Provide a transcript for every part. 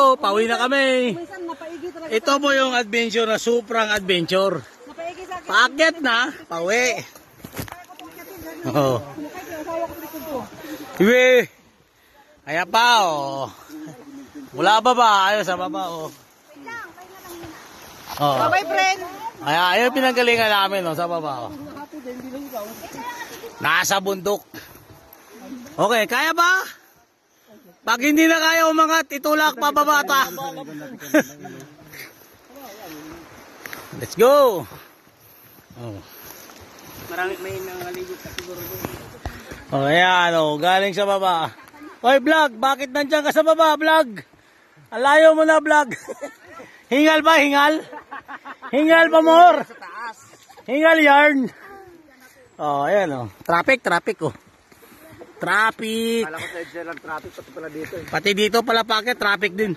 go! Pauwi na kami. Ito po yung adventure na sobrang adventure. Paakyat na, pauwi. Oh. Iwi. Kaya pa, oh. Mula baba, ayos sa baba, oh. Oh. Bye, friend. Ayun pinanggalingan namin, oh, sa baba, oh. Nasa bundok. Okay, kaya ba? Pag hindi na kaya umangat, itulak pababa ta. Let's go. Oh. Marami may nangaligid sa siguro doon. Oh, ayan, oh, galing sa baba. Hoy, vlog, bakit nandiyan ka sa baba, vlog? Alayo mo na, vlog. Hingal ba, hingal? Hingal pa, more. Hingal yarn. Oh, ayan, oh. Traffic, oh. Traffic. Kala ko sa EDSA lang traffic, pati pala dito. Pati dito pala packet, traffic din.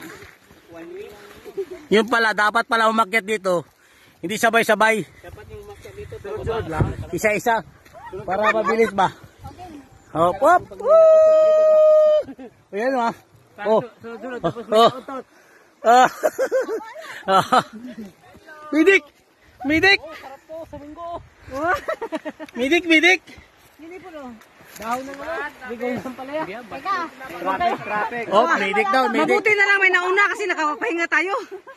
Yung pala, dapat pala umakyat dito. Hindi sabay-sabay. Dapat yung umakyat dito, sunod lang. Isa-isa. Para mabilis ba? Hop, hop. Ayan, ah. Oh. Sunod, tapos Oh. Midik! Midik! Sarap po, sa linggo. Midik! Hindi po, no? Dahon na nga. Bigaw ng palaya. Teka. Traffic. Oh, midik daw, midik. Mabuti na lang may nauna kasi nakakapahinga tayo.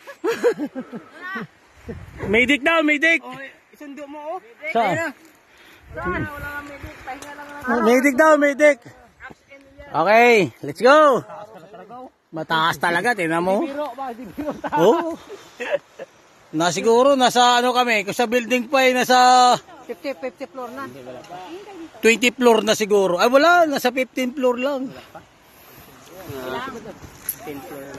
Midik daw, midik. Oh, isundo mo, oh. Saan? Wala nga medic. Pahinga lang na. Midik daw, midik. Okay, let's go. Mataas talaga, tingnan mo. Biro ba? Di biro tayo. Oh. Siguro, nasa ano kami, kung sa building pa ay nasa 50 floor na. 20 floor na siguro. Ay wala, nasa 15 floor lang. 10 floor lang.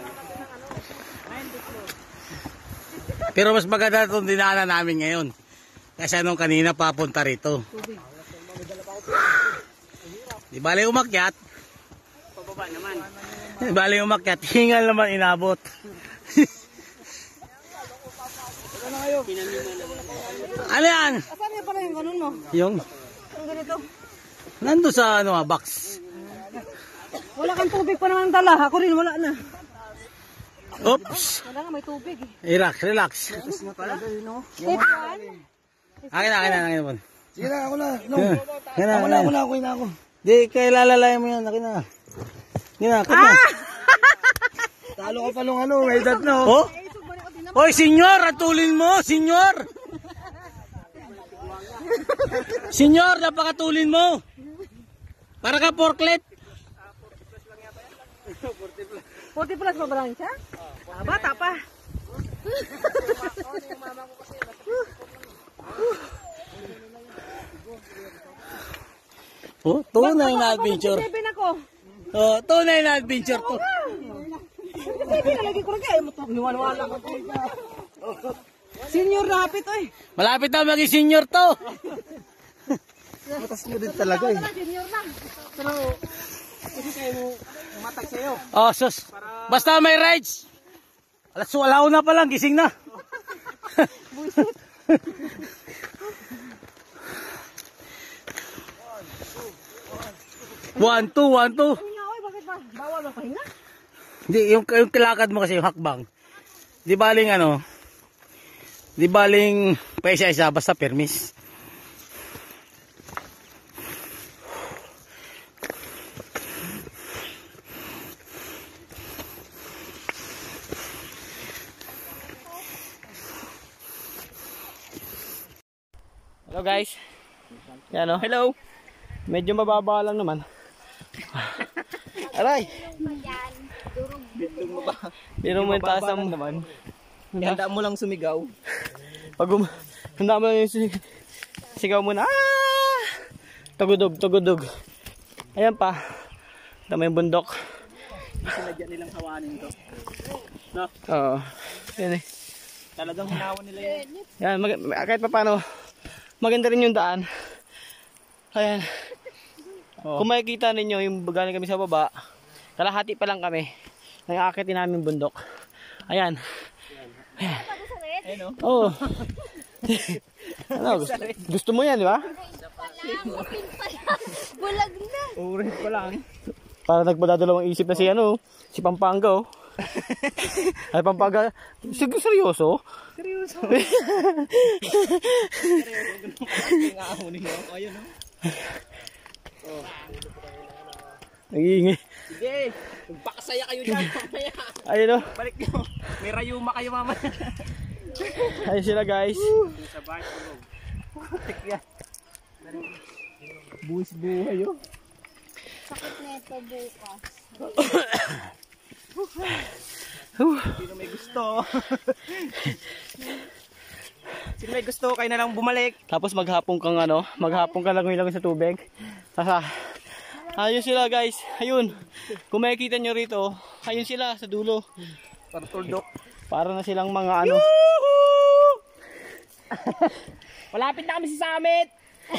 Pero mas maganda itong dinaanan namin ngayon. Kasi anong kanina papunta rito. Di bali umakyat. Pababa naman. Di bali umakyat. Hingal naman inabot. Ano yan? Asan yan pala yung ganun mo? Yung Yung ganito. nando sa ano, box. Wala kang tubig pa naman dala. Ako rin wala na. Oops. Wala nga may tubig eh. Relax. Step 1. Akin na. Sige na, ako na. No. Ako na. Di, kaya lalalayan mo yan. Akin na. Kat na. Talo ka palong ano, may dat na. Oh? Hoy, senyor, atulin mo, senyor. Senyor, napakatulin mo. Para ka forklift. 40 plus ba lang siya? Bata pa. Oh, tunay na adventure. 7 ako. Oh, tunay na adventure to. 7 na lagi ko rin kaya mo to. Niwala ko. Senior rapid oy. Malapit na maging senior to. Matas mo din talaga eh. Senior lang. Pero kasi kayo mo umatag sa'yo. Oh, sus. Basta may rides. Alas wala na pa lang, gising na. One, two. Bakit ba? Bawal ang pahinga? Hindi, yung kilakad mo kasi yung hakbang. Di baling ano, di baling pa isa-isa, basta permis. Hello guys. Yan o. Hello. Medyo mababa lang naman. Aray. Pero mo yung taas naman. Handa mo lang sumigaw. Pag handa mo lang yung sigaw mo na. Ah! Tugudog. Ayan pa. Tama yung bundok. Sinadya nilang hawanin to. No? Oo. Yan eh. Talagang hinawan nila yun. Yan. Kahit pa paano. Maganda rin yung daan. Ayan. Oh. Kung makikita ninyo yung galing kami sa baba, kalahati pa lang kami. Nang-aakitin namin bundok. Ayan. Ayan. Ayun o. Oo. Ano, gusto mo yan, di ba? Bulag na. Urit pa lang. Para nagpadadalawang isip na si ano, si Pampanga oh. Ay, pampaga. Seryoso? Seryoso. Ngahunin mo. Ayun o. Nag-iingi. Sige. Magpakasaya kayo dyan. Mamaya. Ayun o. Balik nyo. May rayuma kayo mamaya. Ayun sila guys. Sa bahay tulog. Putik yan. Buwis buhay yun. Sakit nito bukas. Sino may gusto? Sino may gusto? Kayo na lang bumalik. Tapos maghapon kang ano, maghapon ka lang sa tubig. Tapos ayun sila guys. Ayun. Kung makikita nyo rito, ayun sila sa dulo. Para tuldok. Para na silang mga ano. Malapit na kami sa summit.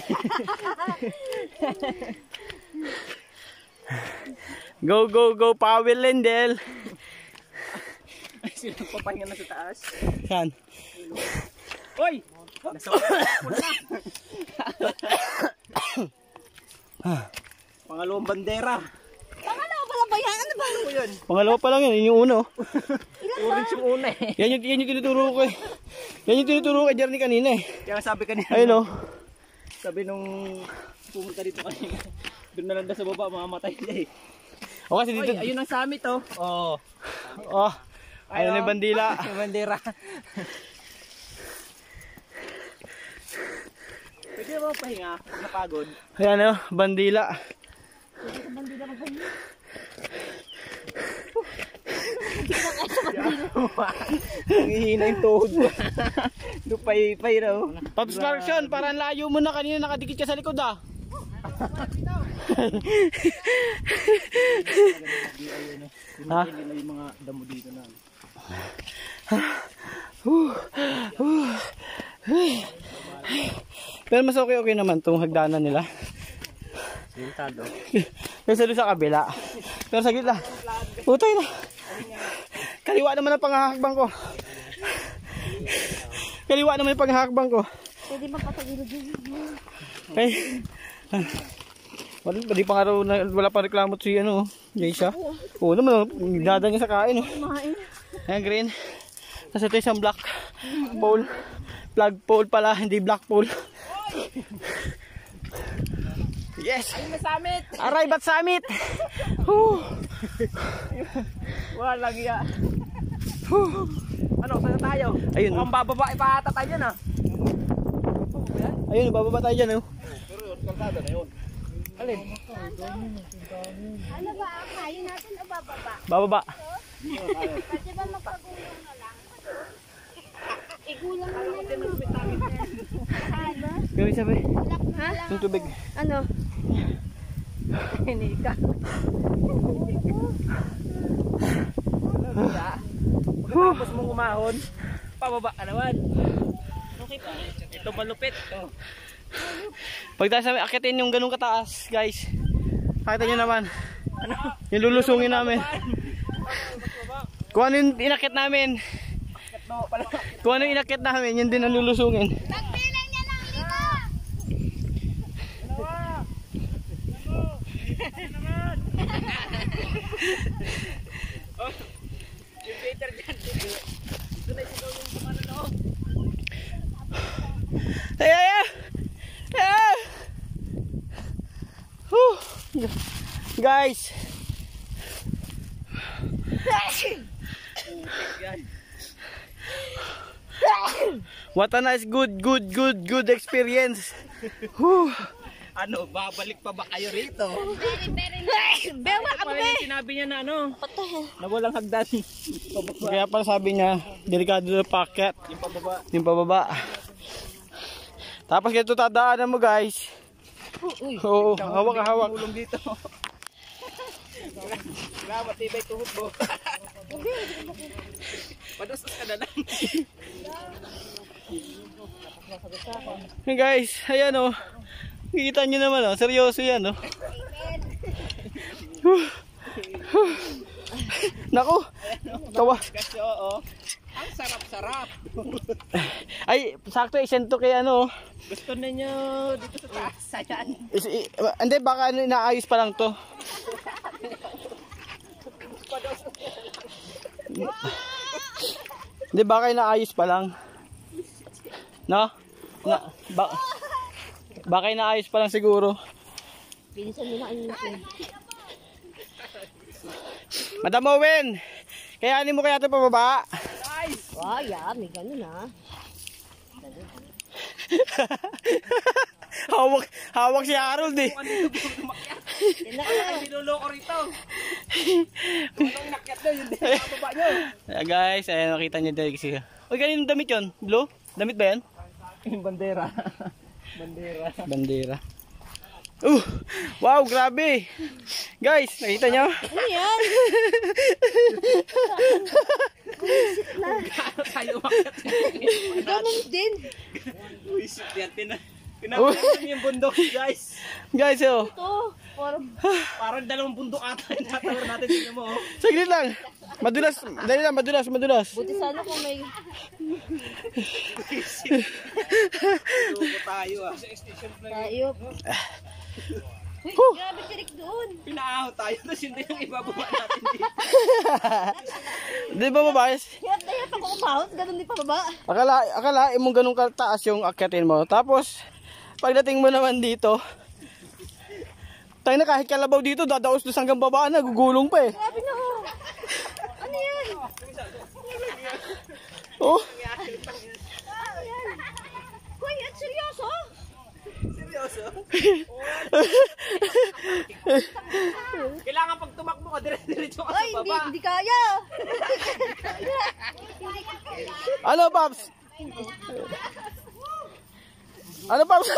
Go, go, go, Powell Lendel. Ay, sino papahinga na sa taas? Yan. Hoy! Nasa ako na. Pangalawang bandera. Pangalawa pala ba yan? Ano ba? Ano yun? Pangalawa pa lang yun yung uno. Orange yung una eh. Yan yung tinuturo ko eh. Yan yung tinuturo ko Jerny kanina eh. Kaya sabi kanina. Ayun o. Sabi nung pumunta dito kanina. Doon na lang daw sa baba, mamamatay na eh. O kasi Hoy, dito. ayun ang summit oh. Oo. Oh. Ayun na yung bandila. Yung bandera. Pwede ba pahinga? Napagod? Ayan o, bandila. Nangihina yung tuhod ko. Lupay-pay raw. Pops Clarkson, parang layo mo na kanina, nakadikit ka sa likod ah. Ha? Yung mga damo dito na. Pero mas okay naman itong hagdanan nila. Sintado. Kasi doon sa kabila. Pero sa gitna. Putay na. Kaliwa naman ang panghahakbang ko. Kaliwa naman ang panghahakbang ko. Pwede magpapagilid yun. Ay. Di pa nga raw, wala pa reklamo si ano, Jaysha. Oo naman, nagdada niya sa kain. Ayan, green. Tapos ito isang black pole. Flag pole pala, hindi black pole. Yes! Ayun na summit! Arrive at summit! Walang iya. Ano, saan na tayo? Ayun. Mukhang bababa ipahata tayo dyan ah. Ayun, bababa tayo dyan. Oh. Pero yun, kalsada na yun. Alin? Ano ba? Kayo natin o bababa? Bababa. Pwede ba magpagulong na lang? Igulang mo na lang. Ano? Gawin sabi, Ha? yung tubig. Ano? Hinika. Pagkatapos mong umahon, pababa ka naman. Okay pa. Ito malupit. Oh. Pag tayo sabi, akitin yung ganun kataas, guys. Nakita nyo naman. Yung lulusungin namin. Kung ano yung inakit namin. Kung ano yung inakit namin, yun din ang lulusungin. Pagpilay niya ng lima! Yung waiter dyan. Ito na isigaw yung kumano loob. Ay, ay, ay! Ay! Whew. Guys! What a nice good experience. Whew. Ano, babalik pa ba kayo rito? Very, very nice. Bewa ka Pala yung sinabi niya na ano, na walang hagdan. Kaya pala sabi niya, delikado na packet. Yung pababa. Yung pababa. Tapos ganito tadaanan mo guys. Oo, hawak. Ulong dito. Wala, matibay tuhod mo. Padustos ka na lang. Hey guys, ayan o. Kita nyo naman o, seryoso yan o. Naku, tawa. Kasi oo, ang sarap-sarap. Ay, sakto isento kay ano. Gusto ninyo dito sa taas. Ayan. Hindi, baka ano, inaayos pa lang to. Hindi, baka inaayos pa lang. No? Baka inaayos pa lang siguro. Pinisan mo na ayusin. Madam Owen, kayanin mo kaya ito pababa? Wow, yeah, may ganun ha. hawak si Harold eh. Niloloko rito. Anong nakyat nyo, yun din ang baba nyo. Guys, ayan, nakita nyo dahil kasi. Uy, kaninong damit yun? Blue? Damit ba yan? Bandera. Bandera. Wow, grabe. Guys, nakita nyo? Ano yan? Tayo umakyat. Ganun din. Uisip yan. Pinapalit yung bundok, guys. Guys, oh. Ito, Parang dalawang bundok ata yung tatawar natin. Tingnan mo, oh. Saglit lang. Madulas. Dali lang, madulas. buti sana kung may... Tuko tayo, ah. Tayo. Uy, grabe tirik doon. Pinaaho tayo, tapos hindi yung ibababa natin dito. Di ba mabayas? Hirap na hirap ako umahon, ganun din pababa. Akalain mong ganun kataas yung akyatin mo. Tapos, pagdating mo naman dito, tayo na kahit kalabaw dito, dadaos doon hanggang baba na, gugulong pa eh. Grabe na ho. Ano yan? Oh, Ano yan? Uy, at seryoso? Kailangan pag tumakbo ka, dire-diretso ka Ay, sa baba. hindi kaya. ano Paps? Ano Paps?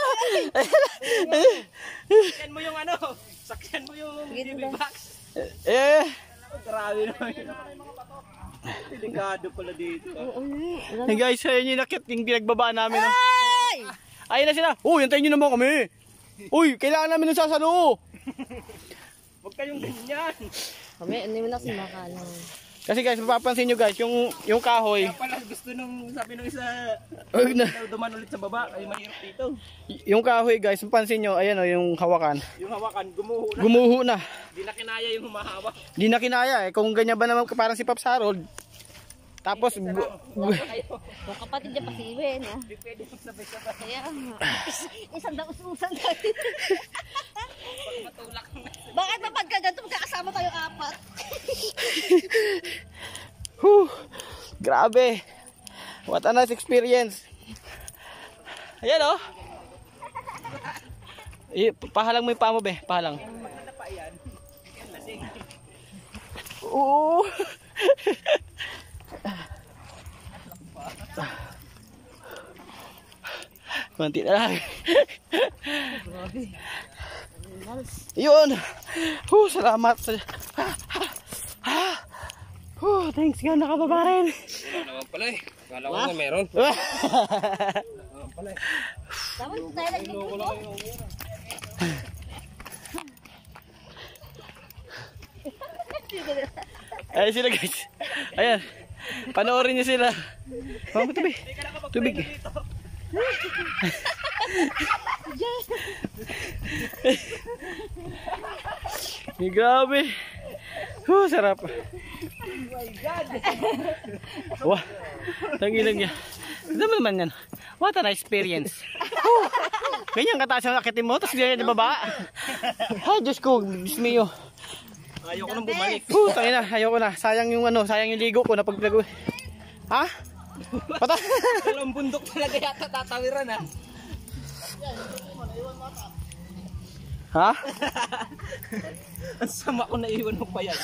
Sakyan mo yung ano, sakyan mo yung TV box. Eh, Grabe naman yun. Delikado pala dito. hey guys, ayun yung nakit yung pinagbaba namin. Oh. Ay! Ayun na sila. Uy, antayin nyo naman kami. Uy, kailangan namin ng sasalo. Huwag kayong ganyan. Kami, ano mo na si Makala. Kasi guys, mapapansin nyo guys, yung kahoy. Kaya pala gusto nung sabi nung isa, Yung duman ulit sa baba, ay mahirap dito. kahoy guys, mapansin nyo, ayan o, yung hawakan. Yung hawakan, gumuho na. Gumuho na. Di na kinaya yung humahawak. Di na kinaya eh. Kung ganyan ba naman parang si Pops Harold. Tapos, Yung kapatid niya pasiwin. Ah. Di pwede magsabay-sabay. Kaya, isang daus-usan natin. Matulak na. Bakit ba pagkaganto magkakasama tayo apat? grabe. What a nice experience. Ayan o. Pahalang mo yung paa mo be. Pahalang. Oo. Kunti na lang. Yun. Salamat. Thanks God, nakababa rin. Wala naman pala eh. Kala ko nga meron. Dapat tayo nagtutulog. Ayan sila guys. Ayan. Panoorin niyo sila. Mama, tubig. Tubig. Grabe. Sarap. Wah. Tangilan niya. Ano naman yan? What an experience. Ganyan kataas ang akitin mo, tapos ganyan na baba. Ay, Diyos ko, Diyos mio. Ayoko nang bumalik. Tangina, ayoko na. Sayang yung sayang yung ligo ko na paglago. Ha? Pata. Dalawang bundok talaga yata tatawiran ha. Ha? Ang sama ko na iwan mo pa yan.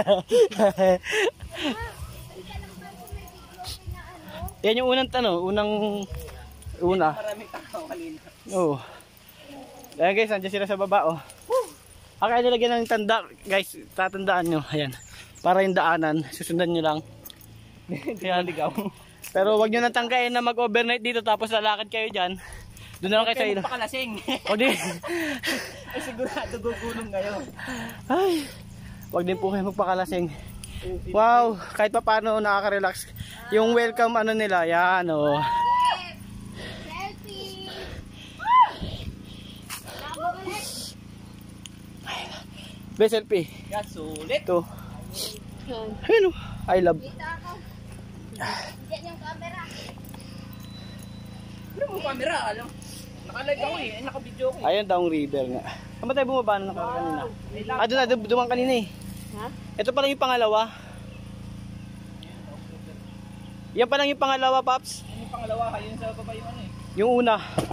Yan yung unang una. Maraming tao kanina. Oo. Ayan guys, nandiyan sila sa baba oh. Kaya nilagyan ng tanda, guys, tatandaan nyo. Ayan. Para yung daanan, susundan nyo lang. Kaya ligaw. Pero wag nyo nang tangkain na mag-overnight dito tapos lalakad kayo dyan. Doon na lang kayo sa ilo. Pakalasing. O di. Ay sigurado gugulong kayo. Ay. Wag din po kayo magpakalasing. Wow, kahit pa paano nakaka-relax. Yung welcome ano nila, yan oh. Selfie! Best selfie. Yan, sulit. Ito. Ayun oh. I love. Diyan yung camera. Ano mo camera? Alam? Naka-live ako eh. Naka-video ako eh. Ayun daw ang river nga. Saan ba tayo bumaba na kanina? Doon kanina eh. Ha? Ito pa lang yung pangalawa. Yan pa lang yung pangalawa, Paps. Yung pangalawa, yun sa baba yung ano eh. Yung una.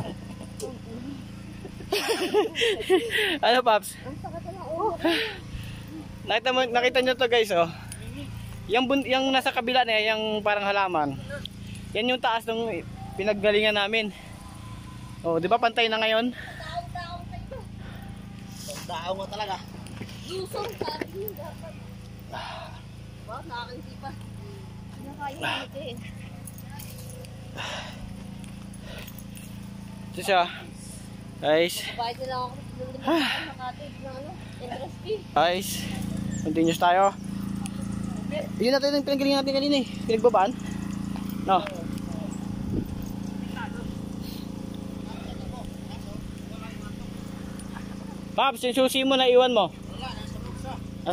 Ano, Paps? Nakita nyo to guys, oh. Yung nasa kabila na yung parang halaman. Yan yung taas ng pinaggalingan namin. Oh, di ba pantay na ngayon? Taong-taong na ito. Daaw nga talaga. Lusong sabi dapat. Wow, nakakisipa. Nakakaya ito eh. Ito siya. Guys. Bayad na lang ako ng nakatid ng ano, interest fee. Guys. Continuous tayo. Yun natin yung pinagalingan natin kanina eh. Pinagbabaan. No. Paps, yung susi mo na iwan mo. Wala, nasa bulsa.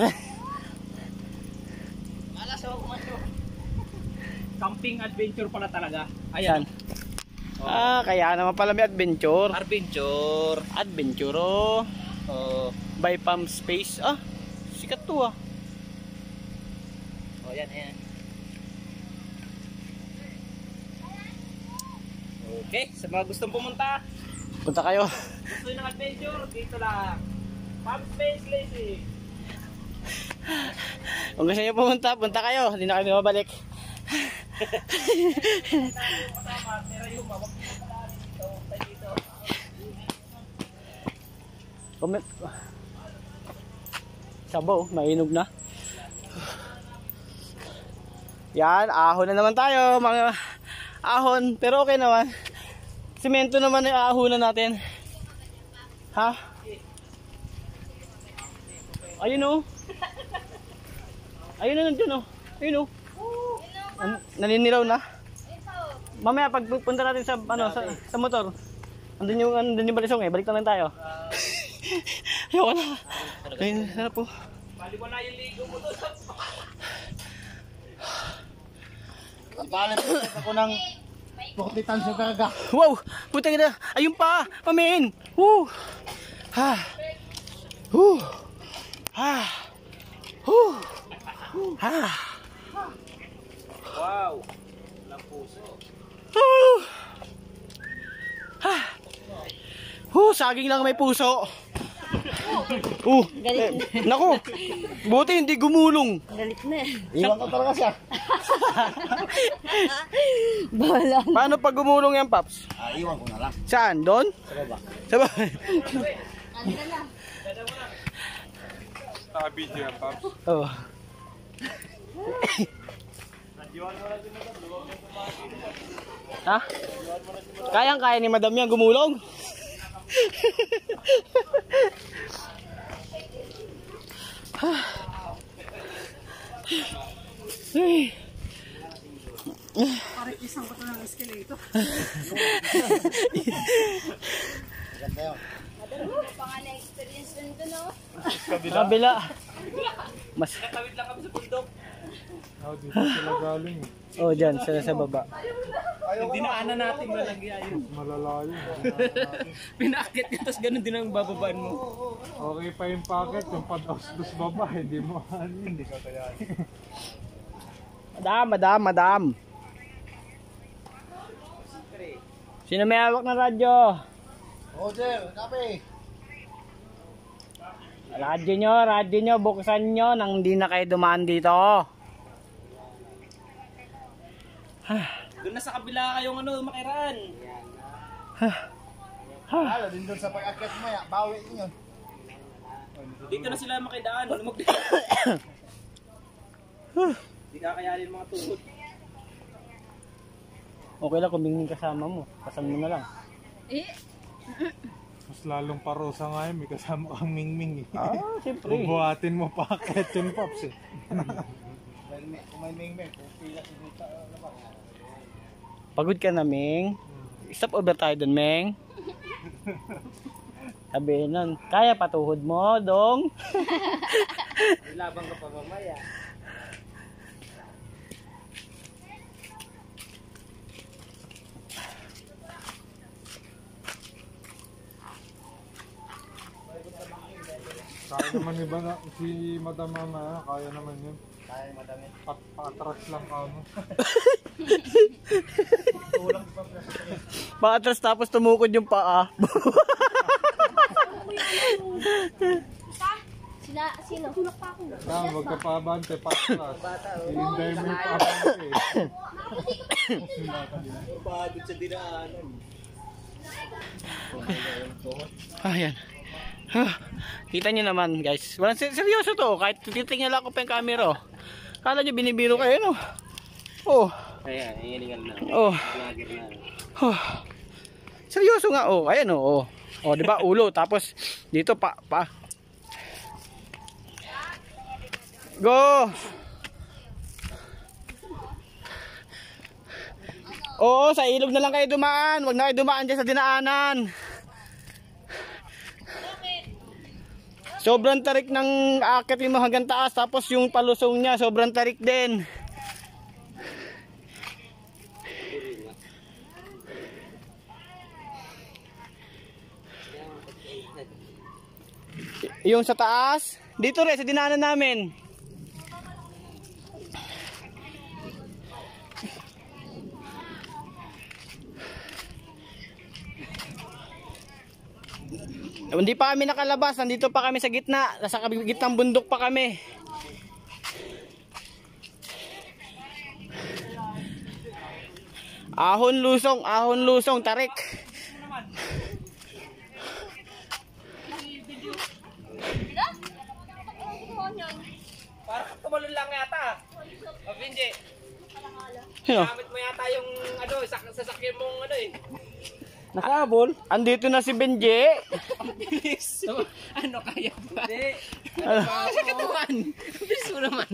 Alas ako kumasyo. Camping adventure pala talaga. Ayan. Oh. Kaya naman pala may adventure. Adventure. Adventure, oh. Oh. By Pump Space. Sikat to ah. Oh, yan, yan. Okay, sa mga gustong pumunta, Punta kayo. gusto ng adventure, dito lang. Pump Space Lazy. Kung gusto nyo pumunta, punta kayo. Hindi na kayo mabalik. Kasama, pero yung mawag dito, tayo dito. Comment. Sabaw, mainog na. Yan, ahon na naman tayo, mga ahon. Pero okay naman. Semento naman yung ahonan natin. Ha? Ayun oh. Ayun na nandiyan oh. Ayun oh. Naninilaw na. Mamaya pag punta natin sa ano sa motor. Andun yung balisong eh. Balik na lang tayo. Ayoko na. Ayun, sana po. Bali mo na yung ligo mo doon. Papalit ako ng buktitan sa karaga. Wow! Puta na! Ayun pa! Pamain! Woo! Ha! Woo! Ha! Woo! Ha! Wow! Walang puso. Woo! Ha! Woo! Saging lang may puso! Galit na. Naku! Buti hindi gumulong! Galit na. Iwan ko talaga siya. Bahala. Paano pag gumulong yan, Paps? Iwan ko na lang. Saan? Doon? Sa baba. Sa ba? Ano na lang. Naka-video yan, Pops. Oh. Ha? Kayang-kaya ni Madam yan gumulong? Ay. Parang isang ko ng escalator. Ganda yun. Pangalan experience din ito, no? Kabila. Mas. Nakatawid lang kami sa bundok. Dito sila galing. Oh, dyan. Sa baba. Dinaanan natin malagyan yun. Malalayo. Pinakit ka, tapos ganun din ang bababaan mo. Okay pa yung packet, yung padaos-dos baba, hindi mo hindi ka kaya. Madam. Sino may hawak ng radyo? Roger, kape. Radyo nyo, buksan nyo nang hindi na kayo dumaan dito. Doon na sa kabila kayong makiraan. Lalo din doon sa pag-akyat mo, bawi yun. Dito na sila makidaan. Hindi kakayanin mga tuhod. Okay lang kung mingming kasama mo. Pasan mo na lang. Mas lalong parusa nga yun, may kasama kang mingming eh. Siyempre. Bubuhatin mo packet yun, Pops eh. Kung may mingming, kung pila sinita, Pagod ka na, Ming. Stop over tayo dun, Ming. Sabihin nun, kaya patuhod mo, dong. Ilabang ka pa mamaya. Kaya naman iba na, si Madam Mama, kaya naman yun. Kaya ni madam yan. Patras lang ka mo. Paatras tapos tumukod yung paa. Sino? Tulak pa ako. Huwag ka paabante, patras. Hindi mo yung paabante. Pagod sa dinaanan. Ayan. Kita nyo naman guys. Walang seryoso to. Kahit titingnan lang ko pa yung camera. Oh. Kala nyo binibiro kayo no? Oh. Ayan, hilingal na. Oh. Vlogger na. Oh. Seryoso nga oh. Ayan oh. Oh, 'di ba ulo tapos dito pa. Go. Oo, sa ilog na lang kayo dumaan. Huwag na kayo dumaan dyan sa dinaanan. Sobrang tarik ng akit mo hanggang taas. Tapos yung palusong niya, sobrang tarik din. Yung sa taas, dito rin sa dinaanan namin. Hindi pa kami nakalabas, nandito pa kami sa gitna, nasa gitnang bundok pa kami. Ahon lusong, tarik. Parang tumalon lang yata. O, Benji. Sino? Gamit mo yata yung ano, sasakyan mong ano eh. Nakahabol? Andito na si Benji. Bilis. Ano kaya ba? Hindi. Ano ba? Sa katawan. Bilis mo naman.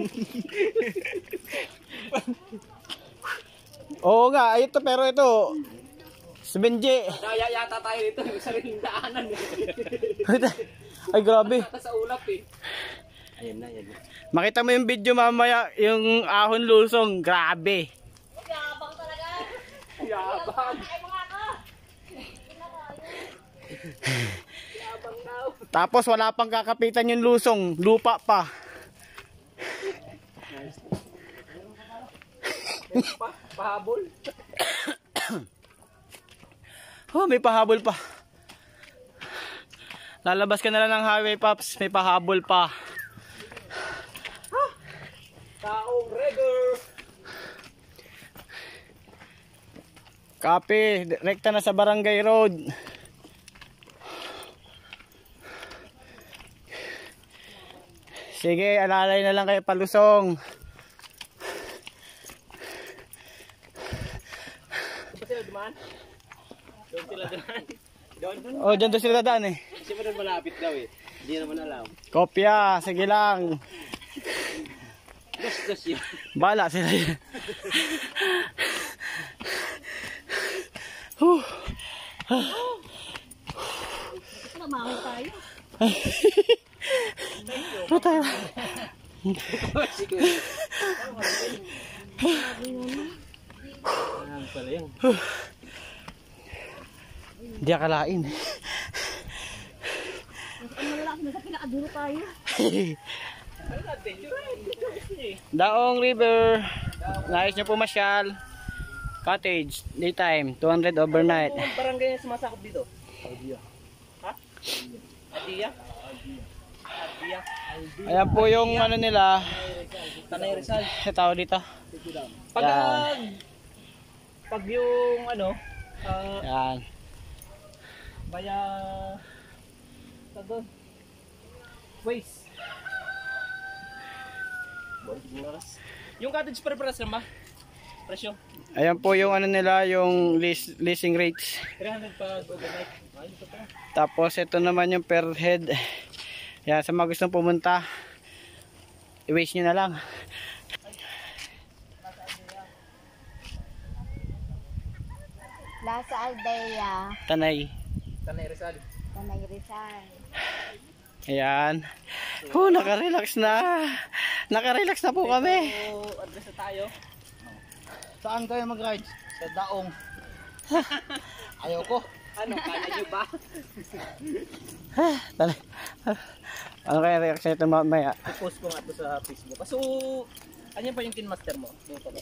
Oo nga, ito pero ito. Si Benji. Daya yata tayo dito. Yung sariling daanan eh. Ay grabe. Tata sa ulap eh. Ayan na, yan na. Makita mo yung video mamaya, yung ahon lusong. Grabe. Yabang talaga. Yabang. Ay, mga ka. Yabang daw. Tapos wala pang kakapitan yung lusong. Lupa pa. Pahabol. Oh, may pahabol pa. Lalabas ka na lang ng highway, Pops. May pahabol pa. Taong rigger. Copy. Rekta na sa Barangay Road. Sige, alalay na lang kayo palusong. Saan sila dumaan? Doon sila dumaan. Doon. Oh, dyan doon sila dadaan eh. Kasi pa doon malapit daw eh. Hindi naman alam. Kopya, sige lang. Dos yun. Bala sila yan. Huh. Namaho tayo. Ano tayo? Sige. Ano pala yun? Hindi akalain. Ang malalaki na sa pinakadulo tayo. Ano natin? Daong River. Nais nyo pumasyal. Cottage, daytime, 200 overnight. Ano barangay na sumasakop dito? Ha? Adia? Adia. Ayan po yung ano nila. Tanay Rizal. Tao dito. Pag Yan. pag yung ano, Yan. baya doon. Waste. Yung cottage pare-pares lang ba? Presyo? Ayan po yung ano nila, yung leasing rates. 300 pa overnight. Ayun ito pa. Tapos ito naman yung per head. Yan, sa mga gustong pumunta, i-waste nyo na lang. Lasa Aldea. Tanay. Tanay Rizal. Tanay Rizal. Ayan. Naka-relax na. Naka-relax na po kami. So, address na tayo. Saan kayo mag-ride? Sa Daong. Ayoko. Ano, kaya nyo ba? Ano kaya reaction ito mamaya? I-post ko nga ito sa Facebook. So, ano pa yung Kinmaster mo? Yung pa ba?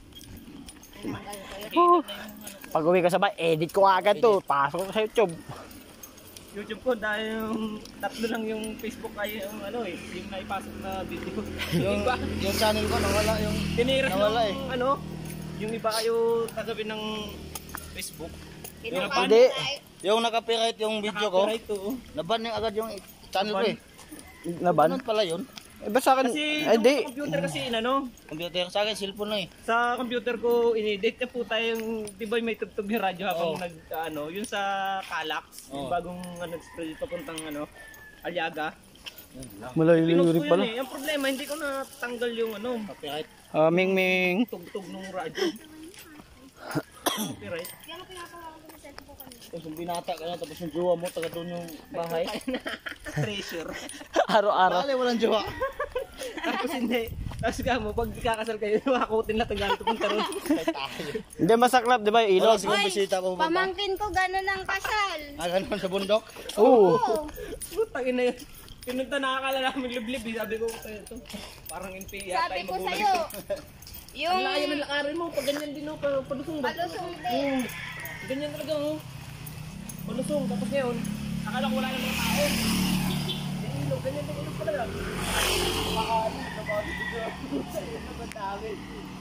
Pag uwi ka sa bahay, edit ko agad to. Pasok ko sa YouTube. YouTube ko dahil yung tatlo lang yung Facebook ay yung ano eh, yung naipasok na video. Yung iba, Yung channel ko nawala yung... tiniras Nawala ng ano, yung iba kayo tagabi ng Facebook. Hindi. Yung naka-copyright yung video ko, Copyright to. naban yung agad yung channel ko eh. Naban? Ganun pala yun. Eh, ba sa akin? Kasi Ay, yung di. computer kasi inano, Computer sa akin, cellphone na eh. sa computer ko inedit na po tayong, di ba may tugtog yung radyo habang Oo. yung sa Calax, yung Oo. bagong spread papuntang Aliaga. Malayo-layo Pinost rin ko pala. yun eh. Ang problema, hindi ko natanggal yung Copyright. Ming Ming. tugtog ng radyo. Copyright. Tapos yung binata ka na, tapos yung jowa mo, taga doon yung bahay. Treasure. Araw-araw. Bale, walang jowa. Tapos hindi. Tapos ka mo, pag kakasal kayo, makakutin na tagal pupunta ron. Hindi masaklap, di ba? Wala Ilog. siguro bisita po ba? Pamangkin ko gano'n ang kasal. Ganun sa bundok. Oo. Oo. Putangin na yun. Pinunta nakakala namin liblib. Sabi ko, ito, parang NPA Sabi ko sa'yo, yung Ang layo ng lakarin mo, pag ganyan din palusong ba? palusong din. Ganyan talaga palusong, tapos ngayon, akala ko wala ng mga tao. Ganyan din ilog talaga. Makakalin, kapatid dito. Sa'yo naman dami.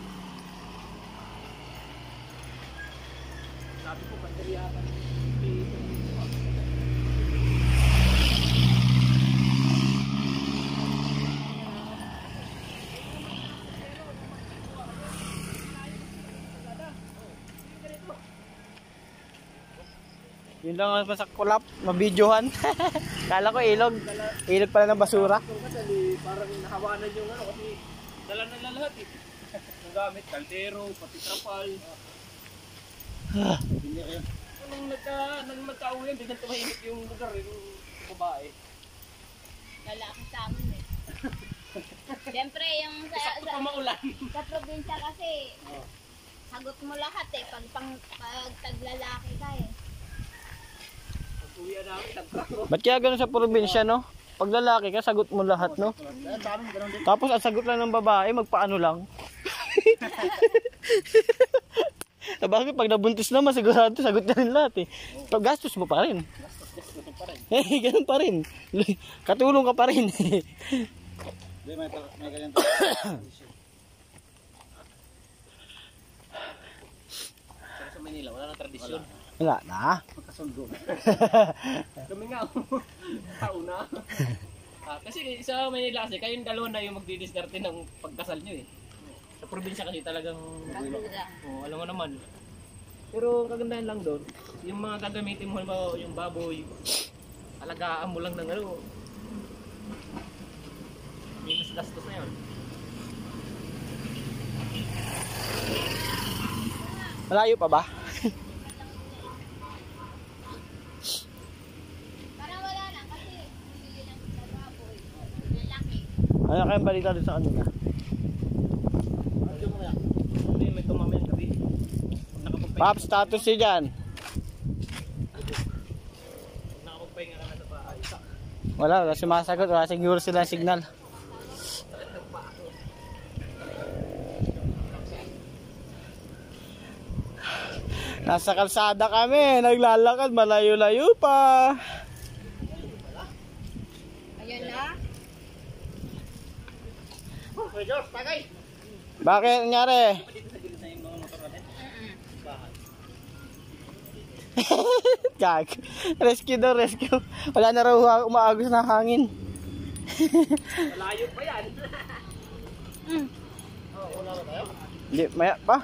Sabi ko, baterya ka. Yun lang ang masakulap, mabidyohan. Kala ko ilog. Ilog pala ng basura. Kasi parang nahawanan yung kasi dala na lahat eh. Yung gamit, kaldero, pati trapal. Nung magkauwi yan, biglang tumahimik yung lugar, yung babae. Lalaki sa amin eh. Siyempre, yung Sakto pa maulan. sa probinsya kasi, sagot mo lahat eh, pag taglalaki ka eh. Pag-uwi namin, nagkako. Ba't kaya ganun sa probinsya, no? Pag lalaki ka, sagot mo lahat, no? Tapos ang sagot lang ng babae, magpaano lang. Bakit pag nabuntis naman, sigurado sagot na rin lahat eh. Pag gastos mo pa rin. Eh, ganun pa rin. Katulong ka pa rin. Hindi, may ganyan to. Pero sa Manila, wala na tradisyon. Wala na. Magkasundo. Kami nga, tao na. Kasi sa Manila kasi, kayong dalawa na yung magdidiskarte ng pagkasal nyo eh. Sa probinsya kasi talagang, alam mo naman. Pero ang kagandahan lang doon, yung mga gagamitin mo, halimbawa yung baboy, alagaan mo lang ng may mas gastos na yun. Malayo pa ba? Parang wala na kasi hindi lang sa baboy. Lalaki. Ano kayang balita doon sa kanila? May tumama yung gabi. Pop, status siya dyan. Nakapagpahinga ka na sa bahay. Wala sumasagot. Wala siguro sila signal. Nasa kalsada kami. Naglalakad. Malayo-layo pa. Ayun na. Bakit nangyari? Gag. Rescue daw, rescue. Wala na raw umaagos na hangin. Malayo pa yan. Hindi, maya pa.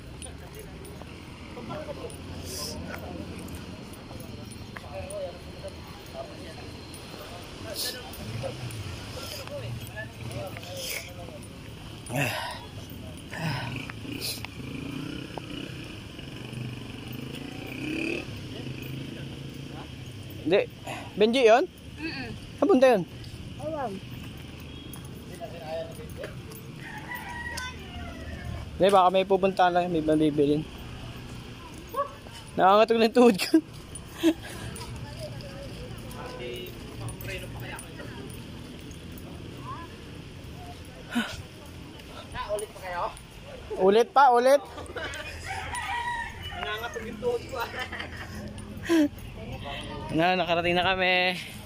Hindi. Benji yun? Saan punta yun? Alam. Hindi, baka may pupuntahan lang. May mabibilin. Nakangatog ng tuhod ko. Ulit pa, ulit. Nangangatog yung tuhod ko ah. Nakarating na kami.